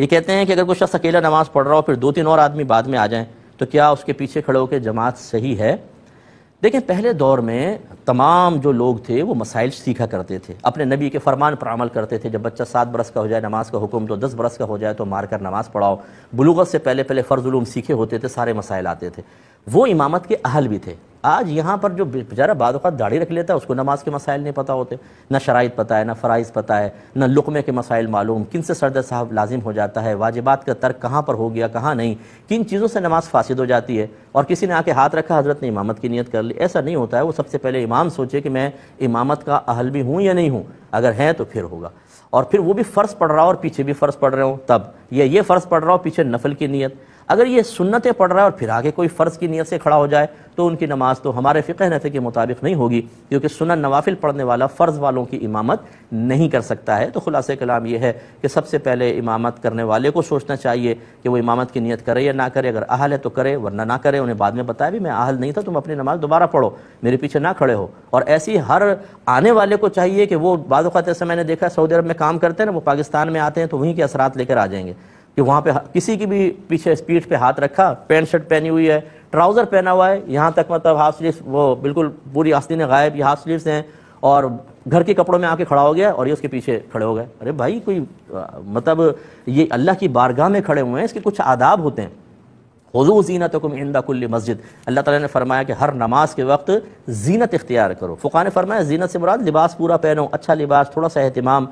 یہ کہتے ہیں کہ اگر کوئی شخص اکیلا نماز پڑھ رہا ہو پھر 2-3 اور آدمی بعد میں آ جائیں تو کیا اس کے پیچھے کھڑے ہو کے جماعت صحیح ہے؟ دیکھیں پہلے دور میں تمام جو لوگ تھے وہ مسائل سیکھا کرتے تھے، اپنے نبی کے فرمان پر عمل کرتے تھے۔ جب بچہ 7 برس کا ہو جائے نماز کا حکم، تو 10 برس کا ہو جائے تو مار کر نماز پڑھاؤ۔ بلوغت سے پہلے پہلے فرض علوم سیکھے ہوتے تھے، سارے مسائل آتے تھے، وہ امامت کے اہل بھی تھے۔ آج یہاں پر جو بیچارہ بعض اوقات داڑھی رکھ لیتا ہے اس کو نماز کے مسائل نہیں پتہ ہوتے، نہ شرائط پتہ ہے، نہ فرائض پتہ ہے، نہ لقمے کے مسائل معلوم، کن سے سرد صاحب لازم ہو جاتا ہے، واجبات کا ترک کہاں پر ہو گیا کہاں نہیں، کن چیزوں سے نماز فاسد ہو جاتی ہے، اور کسی نے آ کے ہاتھ رکھا، حضرت نے امامت کی نیت کر لی۔ ایسا نہیں ہوتا ہے، وہ سب سے پہلے امام سوچے کہ میں امامت کا اہل بھی ہوں یا نہیں ہوں، اگر ہیں تو پھر ہوگا، اور پھر وہ بھی فرض پڑھ رہا ہو اور پیچھے بھی فرض پڑھ رہے ہوں تب، یہ فرض پڑھ رہا ہو پیچھے نفل کی نیت۔ اگر یہ سنتیں پڑھ رہا ہے اور پھر آگے کوئی فرض کی نیت سے کھڑا ہو جائے تو ان کی نماز تو ہمارے فقہ حنفی کے مطابق نہیں ہوگی، کیونکہ سنن نوافل پڑھنے والا فرض والوں کی امامت نہیں کر سکتا ہے۔ تو خلاصہ کلام یہ ہے کہ سب سے پہلے امامت کرنے والے کو سوچنا چاہیے کہ وہ امامت کی نیت کرے یا نہ کرے، اگر اہل ہے تو کرے ورنہ نہ کرے۔ انہیں بعد میں بتایا بھی میں اہل نہیں تھا، تم اپنی نماز دوبارہ پڑھو، میرے پیچھے نہ کھڑے ہو۔ اور ایسی ہر آنے والے کو چاہیے کہ وہ بعض اوقات ایسا میں نے دیکھا سعودی عرب میں کام کرتے ہیں نا، وہ پاکستان میں آتے ہیں تو وہیں کے اثرات لے کر آ جائیں گے کہ وہاں پہ کسی کی بھی پیچھے پیٹھ پہ ہاتھ رکھا، پینٹ شرٹ پہنی ہوئی ہے، ٹراؤزر پہنا ہوا ہے، یہاں تک مطلب ہاف سلیوز وہ بالکل پوری آستین غائب، یہ ہاف سلیوز ہیں، اور گھر کے کپڑوں میں آ کے کھڑا ہو گیا اور یہ اس کے پیچھے کھڑے ہو گئے۔ ارے بھائی کوئی مطلب یہ اللہ کی بارگاہ میں کھڑے ہوئے ہیں، اس کے کچھ آداب ہوتے ہیں۔ خذوا زینتکم عند کل مسجد، اللہ تعالیٰ نے فرمایا کہ ہر نماز کے وقت زینت اختیار کرو۔ فقہاء نے فرمایا زینت سے مراد لباس پورا پہنو، اچھا لباس، تھوڑا سا اہتمام،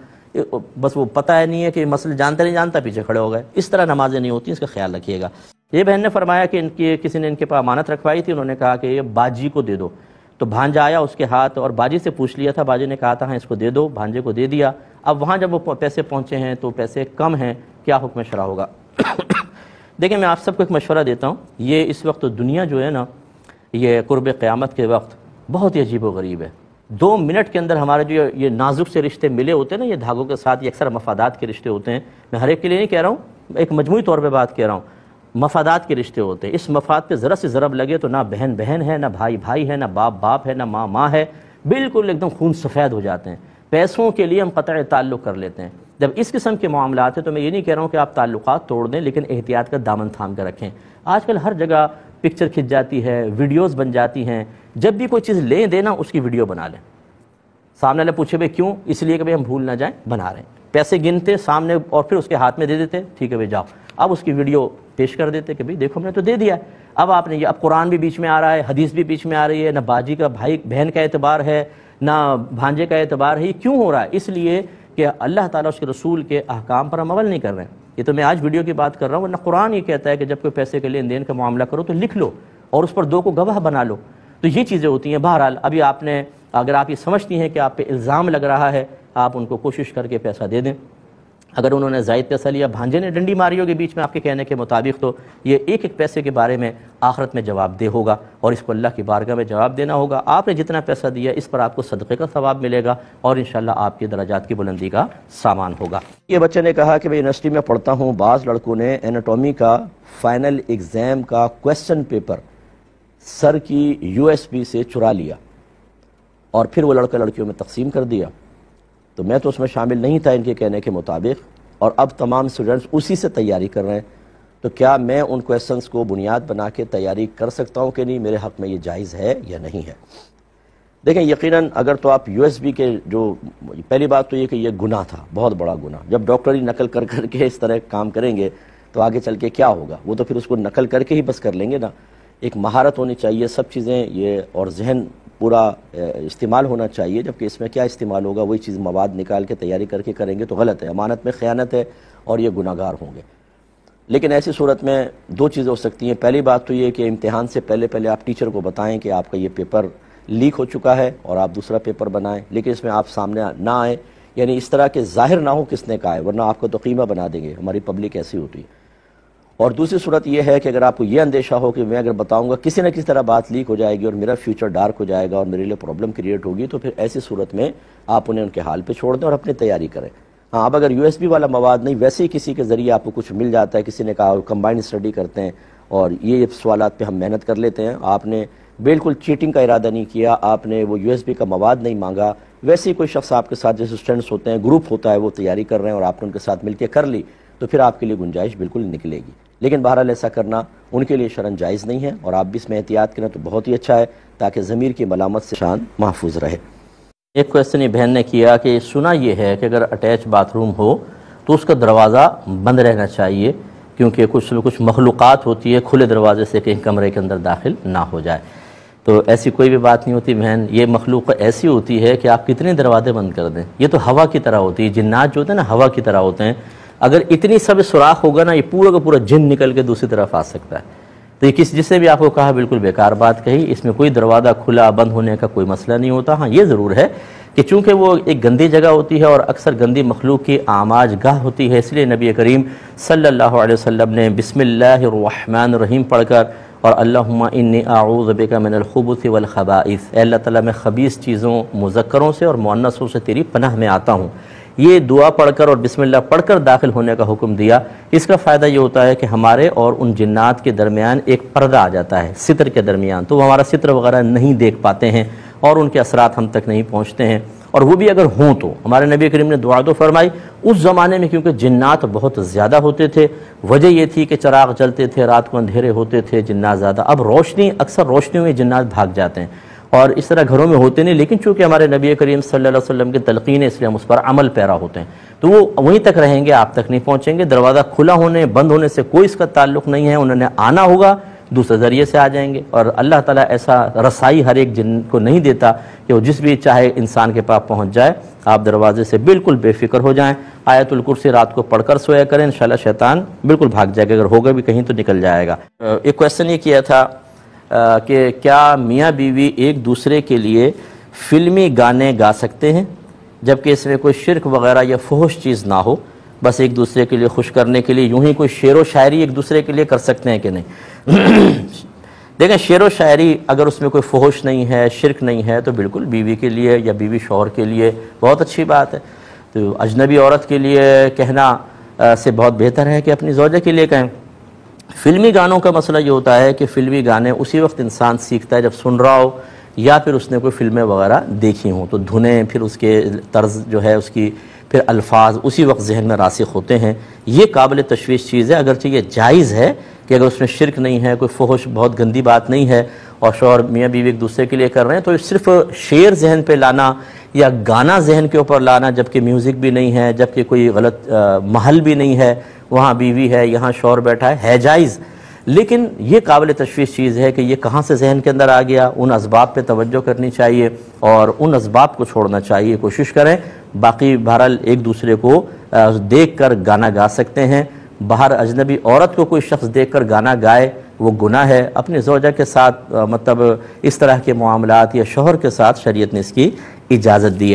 بس وہ پتہ ہے نہیں ہے کہ مسئلہ جانتا نہیں جانتا پیچھے کھڑے ہو گئے، اس طرح نمازیں نہیں ہوتی، اس کا خیال رکھیے گا۔ یہ بہن نے فرمایا کہ کسی نے ان کے پاس امانت رکھوائی تھی، انہوں نے کہا کہ یہ باجی کو دے دو، تو بھانجا آیا اس کے ہاتھ اور باجی سے پوچھ لیا تھا، باجی نے کہا تھا ہاں اس کو دے دو، بھانجے کو دے دیا۔ اب وہاں جب وہ پیسے پہنچے ہیں تو پیسے کم ہیں، کیا حکم شرع ہوگا؟ دیکھیں میں آپ سب کو ایک مشورہ دیتا ہوں، یہ اس وقت دنیا جو ہے نا، یہ قرب قیامت کے وقت بہت ہی عجیب و غریب ہے۔ 2 منٹ کے اندر ہمارے جو یہ نازک سے رشتے ملے ہوتے ہیں نا، یہ دھاگوں کے ساتھ، یہ اکثر مفادات کے رشتے ہوتے ہیں، میں ہر ایک کے لیے نہیں کہہ رہا ہوں، ایک مجموعی طور پہ بات کہہ رہا ہوں، مفادات کے رشتے ہوتے ہیں۔ اس مفاد پہ ذرا سے ضرب لگے تو نہ بہن بہن ہے، نہ بھائی بھائی ہے، نہ باپ باپ ہے، نہ ماں ماں ہے، بالکل ایک دم خون سفید ہو جاتے ہیں۔ پیسوں کے لیے ہم قطع تعلق کر لیتے ہیں۔ جب اس قسم کے معاملات ہیں تو میں یہ نہیں کہہ رہا ہوں کہ آپ تعلقات توڑ دیں، لیکن احتیاط کا دامن تھام کر رکھیں۔ آج کل ہر جگہ پکچر کھنچ جاتی ہے، ویڈیوز بن جاتی ہیں، جب بھی کوئی چیز لیں دینا اس کی ویڈیو بنا لیں، سامنے والے پوچھے بھائی کیوں؟ اس لیے کہ بھائی ہم بھول نہ جائیں، بنا رہے ہیں۔ پیسے گنتے سامنے اور پھر اس کے ہاتھ میں دے دیتے، ٹھیک ہے بھائی جاؤ، اب اس کی ویڈیو پیش کر دیتے کہ بھائی دیکھو ہم نے تو دے دیا ہے۔ اب آپ نے یہ، اب قرآن بھی بیچ میں آ رہا ہے، حدیث بھی بیچ میں آ رہی ہے، نہ باجی کا بھائی بہن کا اعتبار ہے، نہ بھانجے کا اعتبار ہے۔ یہ کیوں ہو رہا ہے؟ اس لیے کہ اللہ تعالیٰ اس کے رسول کے احکام پر ہم عمل نہیں کر رہے ہیں۔ یہ تو میں آج ویڈیو کی بات کر رہا ہوں، ورنہ قرآن یہ کہتا ہے کہ جب کوئی پیسے کے لین دین کا معاملہ کرو تو لکھ لو اور اس پر 2 کو گواہ بنا لو۔ تو یہ چیزیں ہوتی ہیں۔ بہرحال ابھی آپ نے، اگر آپ یہ سمجھتی ہیں کہ آپ پہ الزام لگ رہا ہے، آپ ان کو کوشش کر کے پیسہ دے دیں۔ اگر انہوں نے زائد پیسہ لیا، بھانجے نے ڈنڈی ماری ہوگی بیچ میں آپ کے کہنے کے مطابق، تو یہ ایک ایک پیسے کے بارے میں آخرت میں جواب دہ ہوگا اور اس کو اللہ کی بارگاہ میں جواب دینا ہوگا۔ آپ نے جتنا پیسہ دیا اس پر آپ کو صدقے کا ثواب ملے گا اور انشاءاللہ آپ کی درجات کی بلندی کا سامان ہوگا۔ یہ بچے نے کہا کہ میں یونیورسٹی میں پڑھتا ہوں، بعض لڑکوں نے ایناٹومی کا فائنل ایگزام کا کویسچن پیپر سر کی USB سے چرا لیا اور پھر وہ لڑکا لڑکیوں میں تقسیم کر دیا، تو میں تو اس میں شامل نہیں تھا ان کے کہنے کے مطابق، اور اب تمام اسٹوڈنٹس اسی سے تیاری کر رہے ہیں، تو کیا میں ان کویسچنس کو بنیاد بنا کے تیاری کر سکتا ہوں کہ نہیں؟ میرے حق میں یہ جائز ہے یا نہیں ہے؟ دیکھیں یقیناً اگر تو آپ USB کے جو، پہلی بات تو یہ کہ یہ گناہ تھا، بہت بڑا گناہ۔ جب ڈاکٹری نقل کر کر کے اس طرح کام کریں گے تو آگے چل کے کیا ہوگا؟ وہ تو پھر اس کو نقل کر کے ہی بس کر لیں گے نا۔ ایک مہارت ہونی چاہیے سب چیزیں، یہ اور ذہن پورا استعمال ہونا چاہیے، جبکہ اس میں کیا استعمال ہوگا؟ وہی چیز مواد نکال کے تیاری کر کے کریں گے تو غلط ہے، امانت میں خیانت ہے اور یہ گناہ گار ہوں گے۔ لیکن ایسی صورت میں 2 چیزیں ہو سکتی ہیں۔ پہلی بات تو یہ کہ امتحان سے پہلے آپ ٹیچر کو بتائیں کہ آپ کا یہ پیپر لیک ہو چکا ہے اور آپ دوسرا پیپر بنائیں، لیکن اس میں آپ سامنے نہ آئیں، یعنی اس طرح کہ ظاہر نہ ہو کس نے کہا ہے، ورنہ آپ کو تو قیمہ بنا دیں گے، ہماری پبلک ایسی ہوتی ہے۔ اور دوسری صورت یہ ہے کہ اگر آپ کو یہ اندیشہ ہو کہ میں اگر بتاؤں گا کسی نہ کسی طرح بات لیک ہو جائے گی اور میرا فیوچر ڈارک ہو جائے گا اور میرے لیے پرابلم کریٹ ہوگی، تو پھر ایسی صورت میں آپ انہیں ان کے حال پہ چھوڑ دیں اور اپنی تیاری کریں۔ ہاں اب اگر USB والا مواد نہیں، ویسے ہی کسی کے ذریعے آپ کو کچھ مل جاتا ہے، کسی نے کہا کمبائنڈ اسٹڈی کرتے ہیں اور یہ سوالات پہ ہم محنت کر لیتے ہیں، آپ نے بالکل چیٹنگ کا ارادہ نہیں کیا، آپ نے وہ USB کا مواد نہیں مانگا، ویسے ہی کوئی شخص آپ کے ساتھ جیسے اسٹوڈنٹس ہوتے ہیں، گروپ ہوتا ہے وہ تیاری کر رہے ہیں اور آپ نے ان کے ساتھ مل کے کر لی، تو پھر آپ کے لیے گنجائش بالکل نکلے گی، لیکن بہرحال ایسا کرنا ان کے لیے شرعاً جائز نہیں ہے، اور آپ بھی اس میں احتیاط کریں تو بہت ہی اچھا ہے، تاکہ ضمیر کی ملامت سے شان محفوظ رہے۔ ایک کویسچن یہ بہن نے کیا کہ سنا یہ ہے کہ اگر اٹیچ باتھ روم ہو تو اس کا دروازہ بند رہنا چاہیے، کیونکہ کچھ مخلوقات ہوتی ہے کھلے دروازے سے کہیں کمرے کے اندر داخل نہ ہو جائے۔ تو ایسی کوئی بھی بات نہیں ہوتی بہن، یہ مخلوق ایسی ہوتی ہے کہ آپ کتنے دروازے بند کر دیں، یہ تو ہوا کی طرح ہوتی ہے، جنات جو ہوتے ہیں نا ہوا کی طرح ہوتے ہیں، اگر اتنی سب سوراخ ہوگا نا یہ پورا کا پورا جن نکل کے دوسری طرف آ سکتا ہے۔ تو یہ جس نے بھی آپ کو کہا بالکل بیکار بات کہی، اس میں کوئی دروازہ کھلا بند ہونے کا کوئی مسئلہ نہیں ہوتا۔ ہاں یہ ضرور ہے کہ چونکہ وہ ایک گندی جگہ ہوتی ہے اور اکثر گندی مخلوق کی آماج گاہ ہوتی ہے، اس لیے نبی کریم صلی اللہ علیہ وسلم نے بسم اللہ الرحمن الرحیم پڑھ کر اور اللہم انی اعوذ بک من الخبث والخبائث، اے اللہ تعالیٰ میں خبیث چیزوں مذکروں سے اور مؤنثوں سے تیری پناہ میں آتا ہوں، یہ دعا پڑھ کر اور بسم اللہ پڑھ کر داخل ہونے کا حکم دیا۔ اس کا فائدہ یہ ہوتا ہے کہ ہمارے اور ان جنات کے درمیان ایک پردہ آ جاتا ہے، ستر کے درمیان، تو وہ ہمارا ستر وغیرہ نہیں دیکھ پاتے ہیں اور ان کے اثرات ہم تک نہیں پہنچتے ہیں، اور وہ بھی اگر ہوں تو ہمارے نبی کریم نے دعا تو فرمائی۔ اس زمانے میں کیونکہ جنات بہت زیادہ ہوتے تھے، وجہ یہ تھی کہ چراغ جلتے تھے، رات کو اندھیرے ہوتے تھے، جنات زیادہ، اب روشنی اکثر روشنیوں میں جنات بھاگ جاتے ہیں اور اس طرح گھروں میں ہوتے نہیں، لیکن چونکہ ہمارے نبی کریم صلی اللہ علیہ وسلم کی تلقین ہے اس لیے ہم اس پر عمل پیرا ہوتے ہیں، تو وہ وہیں تک رہیں گے، آپ تک نہیں پہنچیں گے۔ دروازہ کھلا ہونے بند ہونے سے کوئی اس کا تعلق نہیں ہے، انہوں نے آنا ہوگا، دوسرے ذریعے سے آ جائیں گے، اور اللہ تعالیٰ ایسا رسائی ہر ایک جن کو نہیں دیتا کہ وہ جس بھی چاہے انسان کے پاس پہنچ جائے۔ آپ دروازے سے بالکل بے فکر ہو جائیں، آیت الکرسی رات کو پڑھ کر سویا کریں، انشاءاللہ شیطان بالکل بھاگ جائے گا، اگر ہوگا بھی کہیں تو نکل جائے گا۔ ایک کویسچن یہ کیا تھا کہ کیا میاں بیوی ایک دوسرے کے لیے فلمی گانے گا سکتے ہیں جبکہ اس میں کوئی شرک وغیرہ یا فحش چیز نہ ہو، بس ایک دوسرے کے لیے خوش کرنے کے لیے یوں ہی کوئی شعر و شاعری ایک دوسرے کے لیے کر سکتے ہیں کہ نہیں؟ دیکھیں شعر و شاعری اگر اس میں کوئی فحش نہیں ہے، شرک نہیں ہے، تو بالکل بیوی کے لیے یا بیوی شوہر کے لیے بہت اچھی بات ہے۔ تو اجنبی عورت کے لیے کہنا سے بہت بہتر ہے کہ اپنی زوجہ کے لیے کہیں۔ فلمی گانوں کا مسئلہ یہ ہوتا ہے کہ فلمی گانے اسی وقت انسان سیکھتا ہے جب سن رہا ہو یا پھر اس نے کوئی فلمیں وغیرہ دیکھی ہوں، تو دھنیں پھر اس کے طرز جو ہے اس کی پھر الفاظ اسی وقت ذہن میں راسخ ہوتے ہیں۔ یہ قابل تشویش چیز ہے، اگرچہ یہ جائز ہے کہ اگر اس میں شرک نہیں ہے، کوئی فحش بہت گندی بات نہیں ہے، اور شوہر میاں بیوی ایک دوسرے کے لیے کر رہے ہیں، تو صرف شعر ذہن پہ لانا یا گانا ذہن کے اوپر لانا، جبکہ میوزک بھی نہیں ہے، جبکہ کوئی غلط محل بھی نہیں ہے، وہاں بیوی ہے یہاں شوہر بیٹھا ہے جائز، لیکن یہ قابل تشویش چیز ہے کہ یہ کہاں سے ذہن کے اندر آ گیا۔ ان اسباب پہ توجہ کرنی چاہیے اور ان اسباب کو چھوڑنا چاہیے، کوشش کریں۔ باقی بہرحال ایک دوسرے کو دیکھ کر گانا گا سکتے ہیں، باہر اجنبی عورت کو کوئی شخص دیکھ کر گانا گائے وہ گناہ ہے۔ اپنے زوجہ کے ساتھ مطلب اس طرح کے معاملات یا شوہر کے ساتھ شریعت نے اس کی اجازت دی ہے۔